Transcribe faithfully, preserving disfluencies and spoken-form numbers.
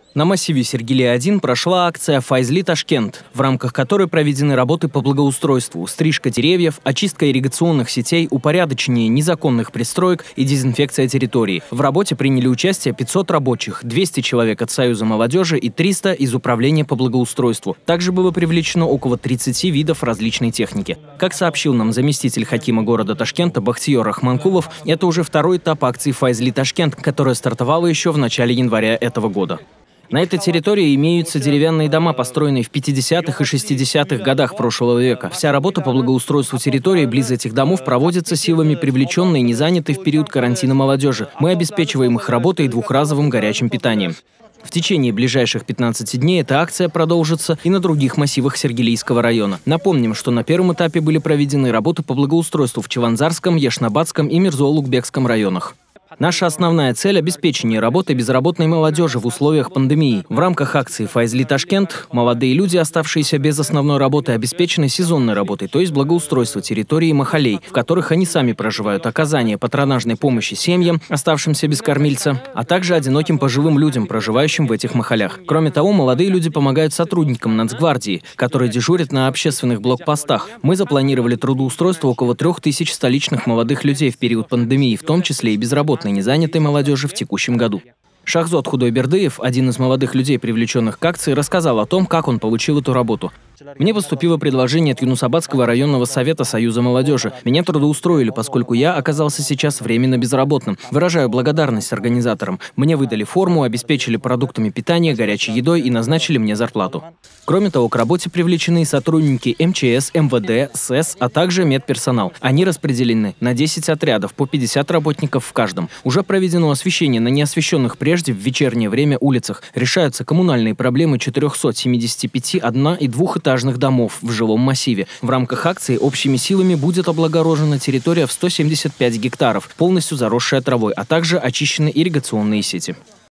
На массиве Сергелия один прошла акция «Файзли Ташкент», в рамках которой проведены работы по благоустройству, стрижка деревьев, очистка ирригационных сетей, упорядочение незаконных пристроек и дезинфекция территории. В работе приняли участие пятьсот рабочих, двести человек от Союза молодежи и триста из Управления по благоустройству. Также было привлечено около тридцати видов различной техники. Как сообщил нам заместитель хакима города Ташкента Бахтиер Рахманкулов, это уже второй этап акции «Файзли Ташкент», которая стартовала еще в начале января этого года. На этой территории имеются деревянные дома, построенные в пятидесятых и шестидесятых годах прошлого века. Вся работа по благоустройству территории близ этих домов проводится силами привлеченной и не занятой в период карантина молодежи. Мы обеспечиваем их работой и двухразовым горячим питанием. В течение ближайших пятнадцати дней эта акция продолжится и на других массивах Сергелийского района. Напомним, что на первом этапе были проведены работы по благоустройству в Чеванзарском, Яшнабадском и Мирзоулукбекском районах. Наша основная цель – обеспечение работы безработной молодежи в условиях пандемии. В рамках акции «Файзли Ташкент» молодые люди, оставшиеся без основной работы, обеспечены сезонной работой, то есть благоустройство территории махалей, в которых они сами проживают, оказание патронажной помощи семьям, оставшимся без кормильца, а также одиноким пожилым людям, проживающим в этих махалях. Кроме того, молодые люди помогают сотрудникам Нацгвардии, которые дежурят на общественных блокпостах. Мы запланировали трудоустройство около трех тысяч столичных молодых людей в период пандемии, в том числе и безработных незанятой молодежи в текущем году. Шахзод Худойбердыев, один из молодых людей, привлеченных к акции, рассказал о том, как он получил эту работу. Мне поступило предложение от Юнусабадского районного совета Союза молодежи. Меня трудоустроили, поскольку я оказался сейчас временно безработным. Выражаю благодарность организаторам. Мне выдали форму, обеспечили продуктами питания, горячей едой и назначили мне зарплату. Кроме того, к работе привлечены сотрудники эм че эс, эм вэ дэ, эс эс, а также медперсонал. Они распределены на десять отрядов, по пятьдесят работников в каждом. Уже проведено освещение на неосвещенных прежде в вечернее время улицах. Решаются коммунальные проблемы четырёхсот семидесяти пяти одно- и двухэтажных домов в жилом массиве. В рамках акции общими силами будет облагорожена территория в сто семьдесят пять гектаров, полностью заросшая травой, а также очищены ирригационные сети.